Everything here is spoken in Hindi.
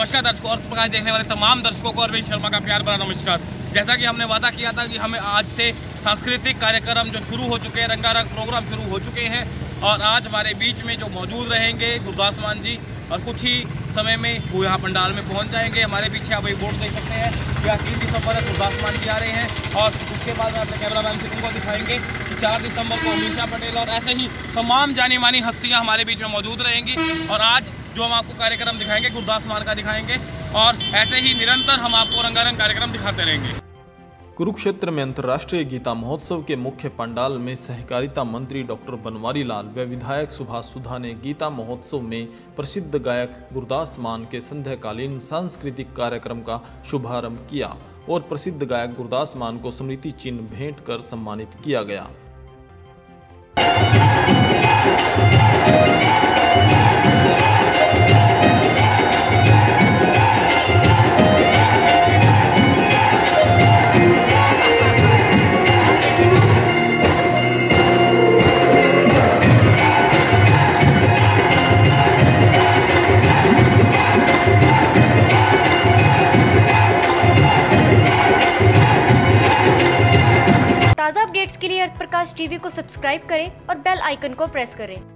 नमस्कार दर्शकों और प्रकाश देखने वाले तमाम दर्शकों को अरविंद शर्मा का प्यार भरा नमस्कार। जैसा कि हमने वादा किया था कि हमें आज से सांस्कृतिक कार्यक्रम जो शुरू हो चुके हैं, रंगारंग प्रोग्राम शुरू हो चुके हैं और आज हमारे बीच में जो मौजूद रहेंगे गुरदास मान जी और कुछ ही समय में वो यहाँ पंडाल में पहुँच जाएंगे। हमारे पीछे आप वही बोर्ड देख सकते हैं कि 3 दिसंबर गुरदास मान जी आ रहे हैं और उसके बाद में अपने कैमरा मैन से उनको दिखाएंगे कि 4 दिसंबर को अमीषा पटेल और ऐसे ही तमाम जानी मानी हस्तियाँ हमारे बीच में मौजूद रहेंगी। और आज जो हम आपको कार्यक्रम दिखाएंगे गुरदास मान का दिखाएंगे और ऐसे ही निरंतर हम आपको रंगारंग कार्यक्रम दिखाते रहेंगे। कुरुक्षेत्र में अंतर्राष्ट्रीय गीता महोत्सव के मुख्य पंडाल में सहकारिता मंत्री डॉक्टर बनवारी लाल व विधायक सुभाष सुधा ने गीता महोत्सव में प्रसिद्ध गायक गुरदास मान के संध्याकालीन सांस्कृतिक कार्यक्रम का शुभारंभ किया और प्रसिद्ध गायक गुरदास मान को स्मृति चिन्ह भेंट कर सम्मानित किया गया। ताज़ा अपडेट्स के लिए अर्थ प्रकाश टीवी को सब्सक्राइब करें और बेल आइकन को प्रेस करें।